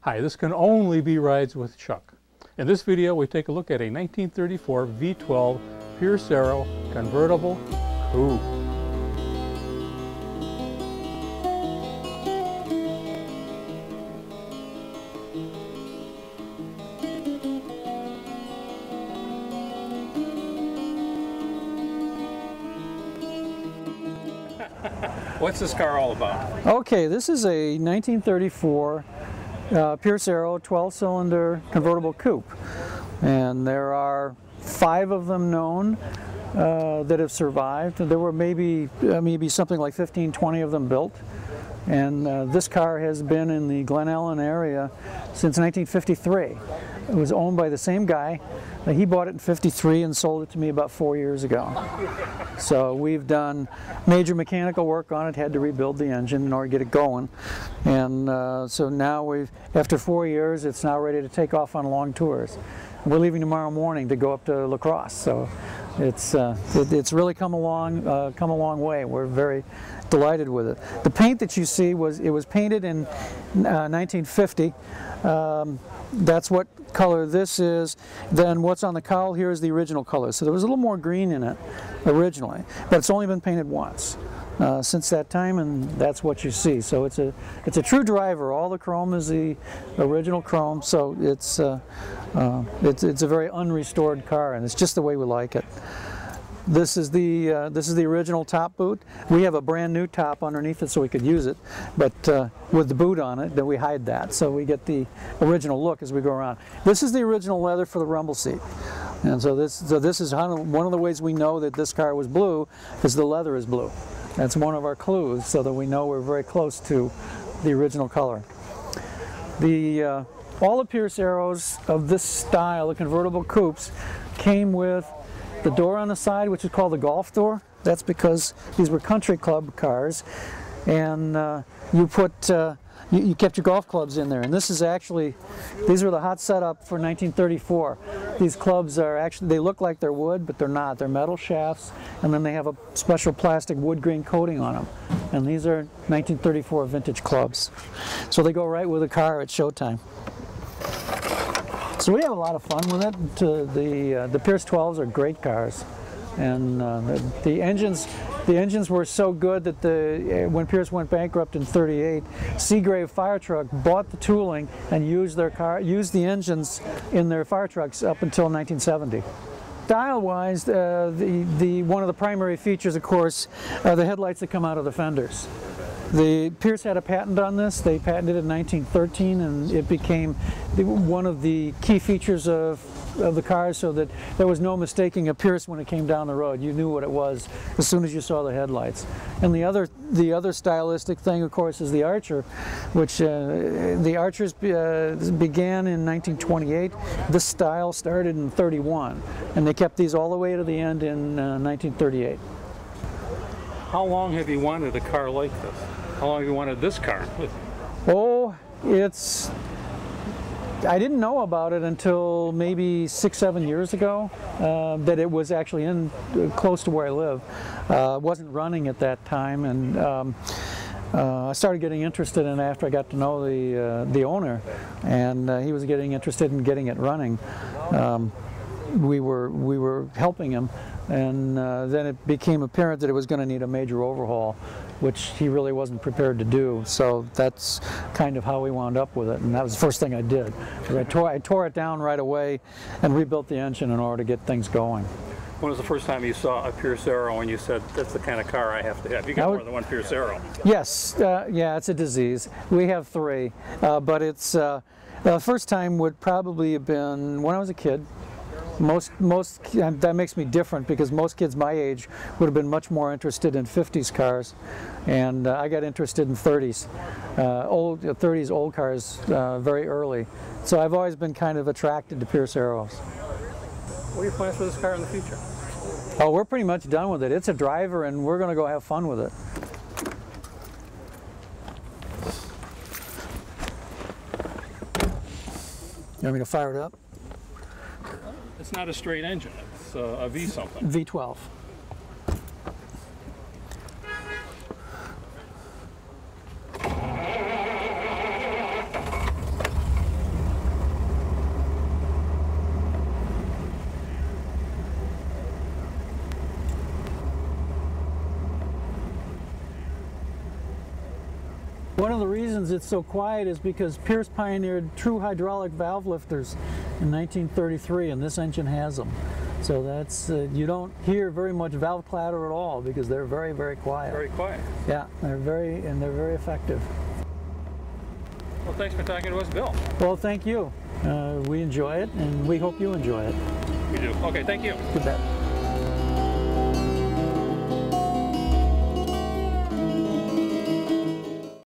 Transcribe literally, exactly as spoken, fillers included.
Hi, this can only be Rides with Chuck. In this video, we take a look at a nineteen thirty-four V twelve Pierce Arrow convertible coupe. What's this car all about? Okay, this is a nineteen thirty-four uh, Pierce Arrow twelve cylinder convertible coupe, and there are five of them known uh, that have survived. There were maybe uh, maybe something like fifteen, twenty of them built, and uh, this car has been in the Glen Ellen area since nineteen fifty-three. It was owned by the same guy. He bought it in fifty-three and sold it to me about four years ago. So we've done major mechanical work on it, had to rebuild the engine in order to get it going. And uh, so now we've, after four years, it's now ready to take off on long tours. We're leaving tomorrow morning to go up to La Crosse. So it's, uh, it, it's really come along, uh, come a long way. We're very delighted with it. The paint that you see, was it was painted in uh, nineteen fifty. Um, that's what color this is. Then what's on the cowl here is the original color. So there was a little more green in it originally, but it's only been painted once uh, since that time, and that's what you see. So it's a it's a true driver. All the chrome is the original chrome, so it's uh, uh, it's it's a very unrestored car, and it's just the way we like it. This is the uh, this is the original top boot. We have a brand new top underneath it so we could use it, but uh, with the boot on it, then we hide that, so we get the original look as we go around. This is the original leather for the rumble seat, and so this so this is one of the ways we know that this car was blue, is the leather is blue. That's one of our clues, so that we know we're very close to the original color. The uh, all the Pierce Arrows of this style, the convertible coupes, came with the door on the side, which is called the golf door. That's because these were country club cars, and uh, you put uh, you, you kept your golf clubs in there. And this is actually, these were the hot setup for nineteen thirty-four. These clubs are actually, they look like they're wood, but they're not. They're metal shafts, and then they have a special plastic wood grain coating on them. And these are nineteen thirty-four vintage clubs. So they go right with the car at showtime. So we have a lot of fun with it. Uh, the uh, the Pierce twelves are great cars, and uh, the, the engines the engines were so good that the uh, when Pierce went bankrupt in thirty-eight, Seagrave Fire Truck bought the tooling and used their car used the engines in their fire trucks up until nineteen seventy. Style-wise, uh, the the one of the primary features, of course, are the headlights that come out of the fenders. The Pierce had a patent on this. They patented it in nineteen thirteen, and it became one of the key features of, of the cars, so that there was no mistaking a Pierce when it came down the road. You knew what it was as soon as you saw the headlights. And the other the other stylistic thing, of course, is the Archer, which uh, the Archers uh, began in nineteen twenty-eight. This style started in thirty-one, and they kept these all the way to the end in uh, nineteen thirty-eight. How long have you wanted a car like this? How long have you wanted this car? Oh, it's... I didn't know about it until maybe six, seven years ago, uh, that it was actually in uh, close to where I live. Uh, wasn't running at that time, and um, uh, I started getting interested in it after I got to know the uh, the owner, and uh, he was getting interested in getting it running. Um, we were we were helping him, and uh, then it became apparent that it was going to need a major overhaul, which he really wasn't prepared to do. So that's kind of how we wound up with it, and that was the first thing I did. I tore, I tore it down right away and rebuilt the engine in order to get things going. When was the first time you saw a Pierce Arrow and you said, that's the kind of car I have to have? You got more than one Pierce Arrow. Yes, uh, yeah, it's a disease. We have three, uh, but it's, uh, the first time would probably have been when I was a kid. Most, most, that makes me different because most kids my age would have been much more interested in fifties cars, and uh, I got interested in thirties, uh, old thirties old cars uh, very early. So I've always been kind of attracted to Pierce Arrows. What are your plans for this car in the future? Oh, we're pretty much done with it. It's a driver, and we're going to go have fun with it. You want me to fire it up? It's not a straight engine, it's uh, a V something. V twelve. One of the reasons it's so quiet is because Pierce pioneered true hydraulic valve lifters in nineteen thirty-three, and this engine has them. So that's, uh, you don't hear very much valve clatter at all because they're very, very quiet. Very quiet. Yeah, they're very, and they're very effective. Well, thanks for talking to us, Bill. Well, thank you. Uh, we enjoy it, and we hope you enjoy it. We do. Okay, thank you. You bet.